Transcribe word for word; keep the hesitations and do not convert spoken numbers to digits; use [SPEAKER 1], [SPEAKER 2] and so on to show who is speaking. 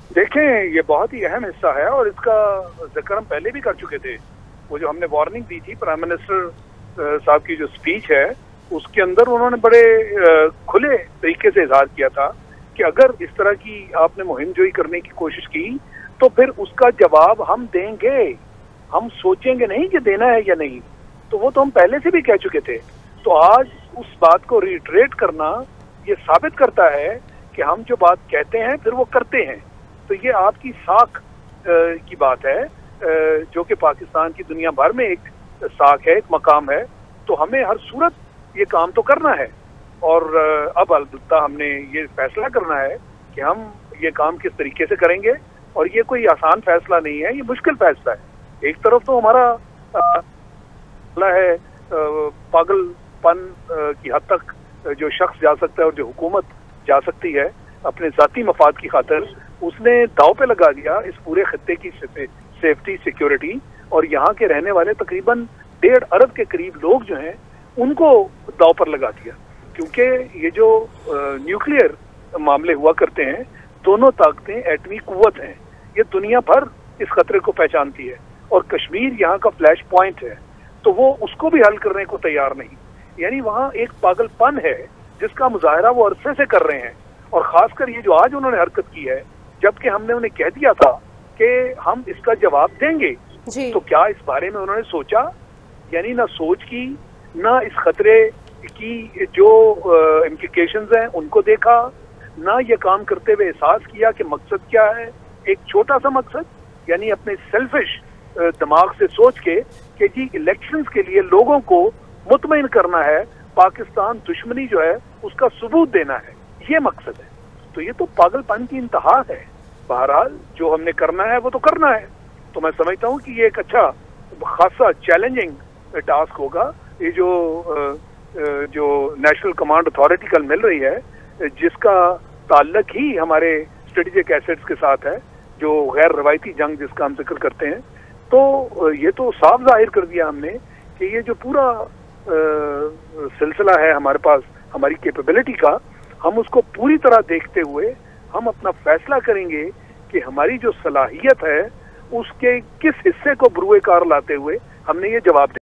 [SPEAKER 1] देखें, ये बहुत ही अहम हिस्सा है और इसका जिक्र हम पहले भी कर चुके थे। वो जो हमने वार्निंग दी थी प्राइम मिनिस्टर साहब की जो स्पीच है उसके अंदर उन्होंने बड़े खुले तरीके से इजहार किया था कि अगर इस तरह की आपने मुहिम जोई करने की कोशिश की तो फिर उसका जवाब हम देंगे, हम सोचेंगे नहीं कि देना है या नहीं। तो वो तो हम पहले से भी कह चुके थे। तो आज उस बात को रिट्रेट करना ये साबित करता है कि हम जो बात कहते हैं फिर वो करते हैं। तो ये आपकी साख की बात है जो कि पाकिस्तान की दुनिया भर में एक साख है, एक मकाम है। तो हमें हर सूरत ये काम तो करना है और अब अलबत्ता हमने ये फैसला करना है कि हम ये काम किस तरीके से करेंगे। और ये कोई आसान फैसला नहीं है, ये मुश्किल फैसला है। एक तरफ तो हमारा है पागलपन की हद तक जो शख्स जा सकता है और जो हुकूमत जा सकती है अपने ज़ाती मफाद की खातिर, उसने दाव पे लगा दिया इस पूरे खत्ते की सेफ्टी सिक्योरिटी। और यहाँ के रहने वाले तकरीबन डेढ़ अरब के करीब लोग जो हैं उनको दाव पर लगा दिया। क्योंकि ये जो न्यूक्लियर मामले हुआ करते हैं, दोनों ताकतें एटमी कुव्वत हैं, ये दुनिया भर इस खतरे को पहचानती है और कश्मीर यहाँ का फ्लैश पॉइंट है। तो वो उसको भी हल करने को तैयार नहीं। यानी वहाँ एक पागलपन है जिसका मुजाहरा वो अरसे से कर रहे हैं। और खासकर ये जो आज उन्होंने हरकत की है, जबकि हमने उन्हें कह दिया था कि हम इसका जवाब देंगे, तो क्या इस बारे में उन्होंने सोचा? यानी ना सोच की, ना इस खतरे की जो इम्प्लिकेशंस हैं उनको देखा, ना ये काम करते हुए एहसास किया कि मकसद क्या है। एक छोटा सा मकसद, यानी अपने सेल्फिश दिमाग से सोच के कि जी इलेक्शंस के लिए लोगों को मुतमईन करना है, पाकिस्तान दुश्मनी जो है उसका सबूत देना है, ये मकसद है। तो ये तो पागलपन की इंतहा है। बहरहाल जो हमने करना है वो तो करना है। तो मैं समझता हूँ कि ये एक अच्छा खासा चैलेंजिंग टास्क होगा। ये जो जो नेशनल कमांड अथॉरिटी कल मिल रही है, जिसका ताल्लुक ही हमारे स्ट्रेटेजिक एसेट्स के साथ है, जो गैर रवायती जंग जिसका हम जिक्र करते हैं, तो ये तो साफ जाहिर कर दिया हमने कि ये जो पूरा सिलसिला है हमारे पास हमारी कैपेबिलिटी का, हम उसको पूरी तरह देखते हुए हम अपना फैसला करेंगे कि हमारी जो सलाहियत है उसके किस हिस्से को बरूए कार लाते हुए हमने ये जवाब